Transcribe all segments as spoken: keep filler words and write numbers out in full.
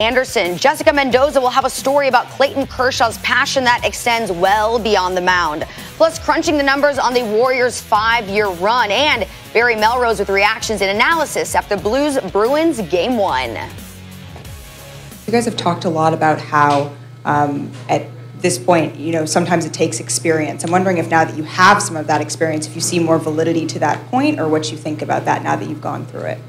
Anderson. Jessica Mendoza will have a story about Clayton Kershaw's passion that extends well beyond the mound. Plus, crunching the numbers on the Warriors' five-year run. And Barry Melrose with reactions and analysis after Blues-Bruins Game one. You guys have talked a lot about how um, at this point, you know, sometimes it takes experience. I'm wondering if now that you have some of that experience, if you see more validity to that point, or what you think about that now that you've gone through it.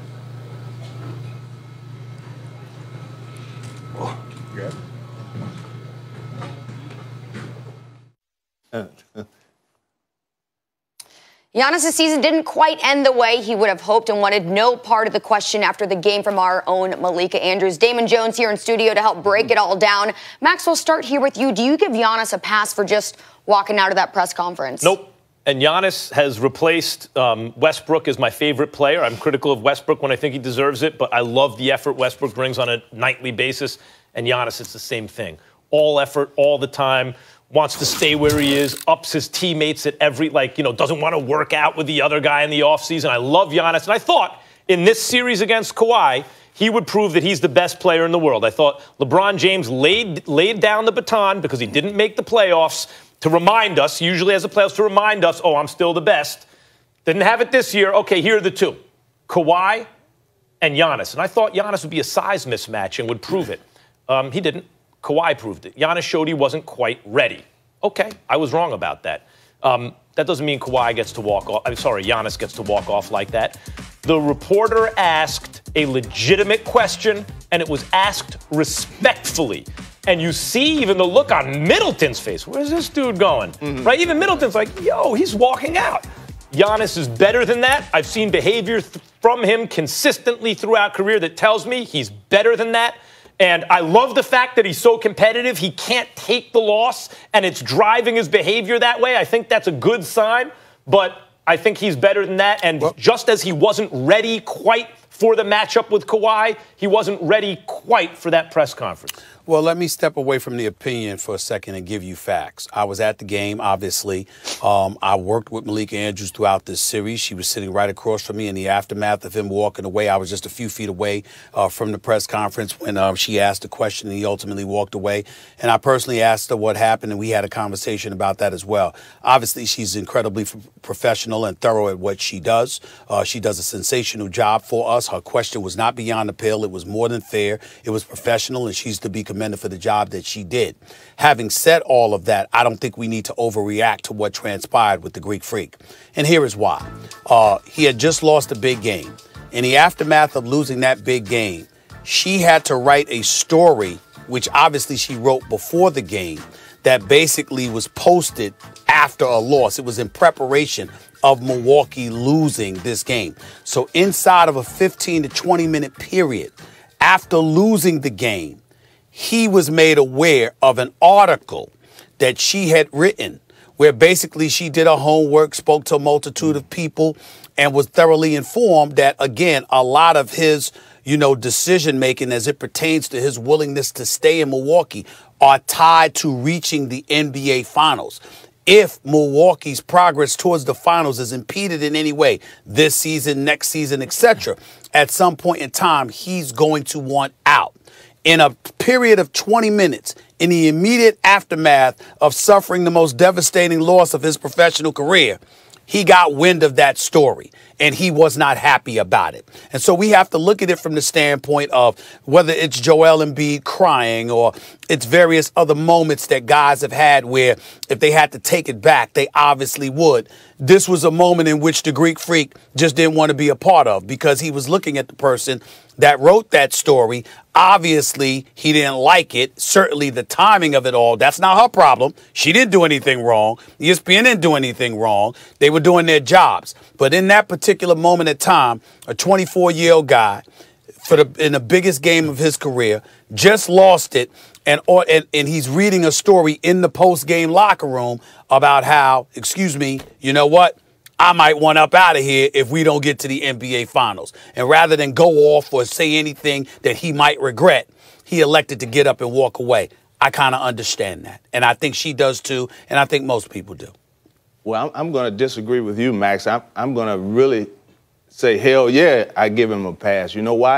Giannis' season didn't quite end the way he would have hoped and wanted no part of the question after the game from our own Malika Andrews. Damon Jones here in studio to help break it all down. Max, we'll start here with you. Do you give Giannis a pass for just walking out of that press conference? Nope. And Giannis has replaced um, Westbrook as my favorite player. I'm critical of Westbrook when I think he deserves it, but I love the effort Westbrook brings on a nightly basis. And Giannis, it's the same thing. All effort, all the time. Wants to stay where he is, ups his teammates at every, like, you know, doesn't want to work out with the other guy in the offseason. I love Giannis. And I thought in this series against Kawhi, he would prove that he's the best player in the world. I thought LeBron James laid, laid down the baton because he didn't make the playoffs to remind us, usually as a playoffs, to remind us, oh, I'm still the best. Didn't have it this year. Okay, here are the two, Kawhi and Giannis. And I thought Giannis would be a size mismatch and would prove it. Um, he didn't. Kawhi proved it. Giannis showed he wasn't quite ready. Okay, I was wrong about that. Um, that doesn't mean Kawhi gets to walk off. I'm sorry, Giannis gets to walk off like that. The reporter asked a legitimate question, and it was asked respectfully. And you see even the look on Middleton's face. Where's this dude going? Mm-hmm. Right? Even Middleton's like, yo, he's walking out. Giannis is better than that. I've seen behavior th- from him consistently throughout career that tells me he's better than that. And I love the fact that he's so competitive, he can't take the loss, and it's driving his behavior that way. I think that's a good sign, but I think he's better than that. And well, just as he wasn't ready quite for the matchup with Kawhi, he wasn't ready quite for that press conference. Well, let me step away from the opinion for a second and give you facts. I was at the game, obviously. Um, I worked with Malika Andrews throughout this series. She was sitting right across from me in the aftermath of him walking away. I was just a few feet away uh, from the press conference when uh, she asked a question and he ultimately walked away. And I personally asked her what happened, and we had a conversation about that as well. Obviously, she's incredibly f- professional and thorough at what she does. Uh, she does a sensational job for us. Her question was not beyond the pale. It was more than fair. It was professional, and she's to be commended for the job that she did. Having said all of that, I don't think we need to overreact to what transpired with the Greek Freak. And here is why. Uh, he had just lost a big game. In the aftermath of losing that big game, she had to write a story, which obviously she wrote before the game, that basically was posted after a loss. It was in preparation of Milwaukee losing this game. So inside of a fifteen to twenty minute period, after losing the game, he was made aware of an article that she had written where basically she did her homework, spoke to a multitude of people, and was thoroughly informed that, again, a lot of his, you know, decision-making as it pertains to his willingness to stay in Milwaukee are tied to reaching the N B A Finals. If Milwaukee's progress towards the finals is impeded in any way, this season, next season, et cetera, at some point in time, he's going to want out. In a period of twenty minutes, in the immediate aftermath of suffering the most devastating loss of his professional career, he got wind of that story, and he was not happy about it. And so we have to look at it from the standpoint of whether it's Joel Embiid crying or it's various other moments that guys have had where if they had to take it back, they obviously would. This was a moment in which the Greek Freak just didn't want to be a part of because he was looking at the person that wrote that story. Obviously, he didn't like it. Certainly the timing of it all, that's not her problem. She didn't do anything wrong. E S P N didn't do anything wrong. They were doing their jobs. But in that particular moment in time, a twenty-four-year-old guy, for the, in the biggest game of his career, just lost it, and, or, and, and he's reading a story in the post-game locker room about how, excuse me, you know what? I might want up out of here if we don't get to the N B A Finals. And rather than go off or say anything that he might regret, he elected to get up and walk away. I kind of understand that. And I think she does too, and I think most people do. Well, I'm, I'm going to disagree with you, Max. I'm, I'm going to really say, hell yeah, I give him a pass. You know why?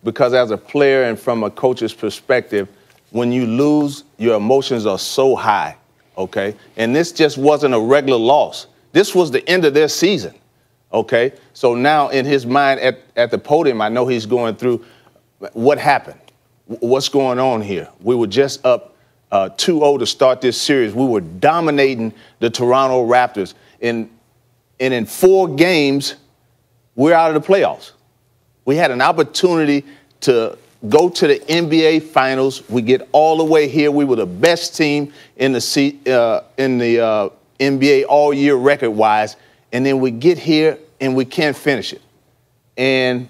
because as a player and from a coach's perspective, when you lose, your emotions are so high, okay? And this just wasn't a regular loss. This was the end of their season, okay? So now in his mind at, at the podium, I know he's going through what happened. What's going on here? We were just up uh, two oh to start this series. We were dominating the Toronto Raptors. In, and in four games, we're out of the playoffs. We had an opportunity to go to the N B A Finals. We get all the way here. We were the best team in the C, uh, in the uh, N B A all year record-wise, and then we get here and we can't finish it. And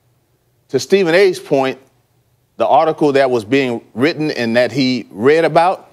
to Stephen A's point, the article that was being written and that he read about,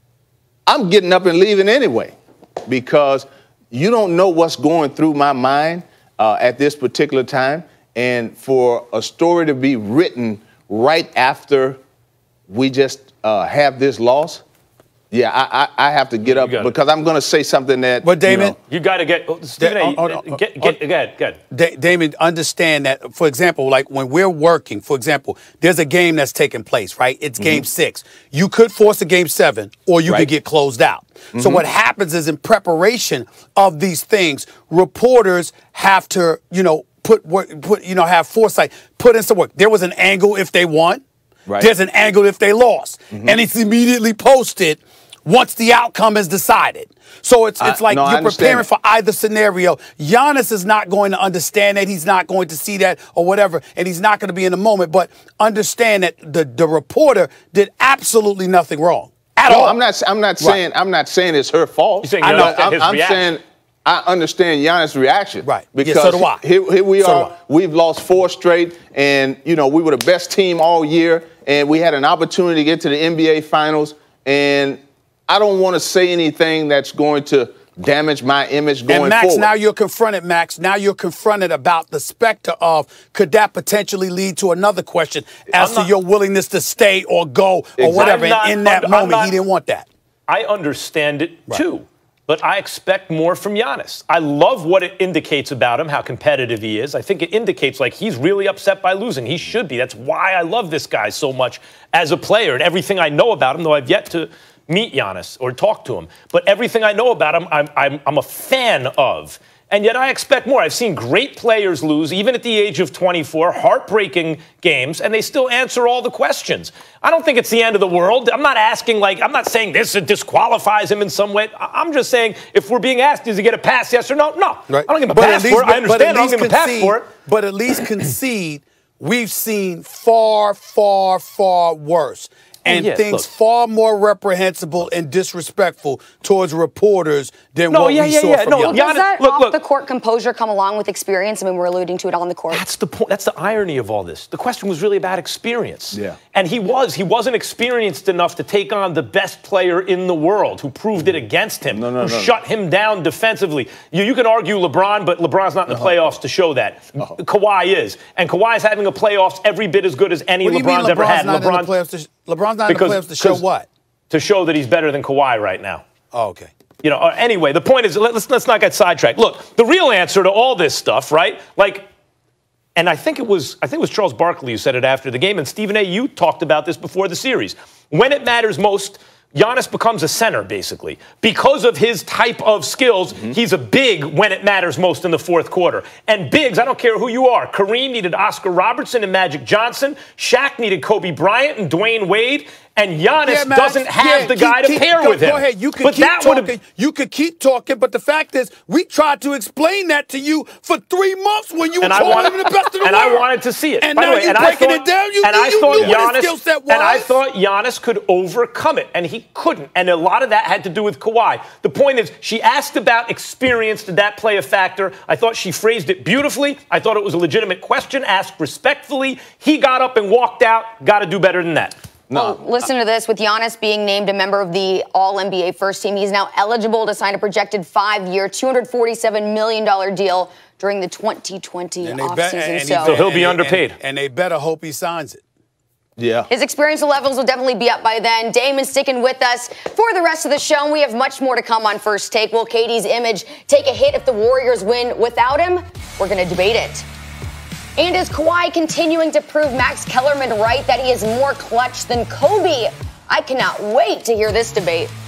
I'm getting up and leaving anyway, because you don't know what's going through my mind uh, at this particular time, and for a story to be written right after we just uh, have this loss, yeah, I, I, I have to get up because I'm going to say something that. But Damon, you know, you got to get oh, Stephen A. Oh, oh, oh, get, get, oh, get, get. Da- Damon, understand that. For example, like when we're working, for example, there's a game that's taking place, right? It's game mm-hmm. six. You could force a game seven, or you right. could get closed out. Mm-hmm. So what happens is, in preparation of these things, reporters have to, you know, put work, put you know, have foresight, put in some work. There was an angle if they won. Right. There's an angle if they lost, mm-hmm. and it's immediately posted once the outcome is decided. So it's it's like I, no, you're preparing for either scenario. Giannis is not going to understand that. He's not going to see that or whatever, and he's not going to be in the moment. But understand that the, the reporter did absolutely nothing wrong at no, all. I'm not. I'm not saying. Right. I'm not saying it's her fault. You're saying I know. I'm, his I'm saying I understand Giannis' reaction. Right. Because yeah, so do I. Here, here we so are. We've lost four straight, and you know we were the best team all year, and we had an opportunity to get to the N B A Finals, and I don't want to say anything that's going to damage my image going and Max, forward. now you're confronted, Max. Now you're confronted about the specter of could that potentially lead to another question as not, to your willingness to stay or go or exactly. whatever. And in that I'm, moment, I'm not, he didn't want that. I understand it right. too, but I expect more from Giannis. I love what it indicates about him, how competitive he is. I think it indicates like he's really upset by losing. He should be. That's why I love this guy so much as a player and everything I know about him, though I've yet to meet Giannis or talk to him. But everything I know about him, I'm, I'm, I'm a fan of. And yet I expect more. I've seen great players lose, even at the age of twenty-four, heartbreaking games, and they still answer all the questions. I don't think it's the end of the world. I'm not asking, like, I'm not saying this disqualifies him in some way. I'm just saying if we're being asked, does he get a pass, yes or no? No. Right. I don't give him a but pass least, for it. I understand I don't give him a pass for it. But at least concede we've seen far, far, far worse. And oh, yeah, things look. far more reprehensible and disrespectful towards reporters than no, what yeah, we yeah, saw yeah. from no, Giannis. Well, does that look, look. off-the-court composure come along with experience? I mean, we're alluding to it on the court. That's the point. That's the irony of all this. The question was really about experience. Yeah. And he was. He wasn't experienced enough to take on the best player in the world who proved it against him, no, no, who no, shut no. him down defensively. You, you can argue LeBron, but LeBron's not in the uh-huh. playoffs to show that. Uh-huh. Kawhi is. And Kawhi's having a playoffs every bit as good as any what do you LeBron's mean ever LeBron's had. Not LeBron, in the playoffs to sh- LeBron's not because, in the playoffs to show what? To show that he's better than Kawhi right now. Oh, okay. You know, anyway, the point is, let's, let's not get sidetracked. Look, the real answer to all this stuff, right? Like, and I think it was, I think it was Charles Barkley who said it after the game, and Stephen A., you talked about this before the series. When it matters most, Giannis becomes a center, basically. Because of his type of skills, mm-hmm. he's a big when it matters most in the fourth quarter. And bigs, I don't care who you are. Kareem needed Oscar Robertson and Magic Johnson. Shaq needed Kobe Bryant and Dwayne Wade. And Giannis yeah, Max, doesn't have yeah, the keep, guy to keep, pair go, with him. Go ahead, you could but keep that talking. You could keep talking, but the fact is, we tried to explain that to you for three months when you were calling him the best of the and world. I wanted to see it. And By now the way, you're and breaking I thought, it down. You, and you, I you thought knew Giannis, what his skill set was. And I thought Giannis could overcome it, and he couldn't. And a lot of that had to do with Kawhi. The point is, she asked about experience. Did that play a factor? I thought she phrased it beautifully. I thought it was a legitimate question, asked respectfully. He got up and walked out. Got to do better than that. No. Well, listen to this. With Giannis being named a member of the All N B A first team, he's now eligible to sign a projected five-year, two hundred forty-seven million dollars deal during the twenty twenty offseason. So, so he'll be and, underpaid. And, and they better hope he signs it. Yeah. His experience levels will definitely be up by then. Damon sticking with us for the rest of the show, and we have much more to come on First Take. Will K D's image take a hit if the Warriors win without him? We're going to debate it. And is Kawhi continuing to prove Max Kellerman right that he is more clutch than Kobe? I cannot wait to hear this debate.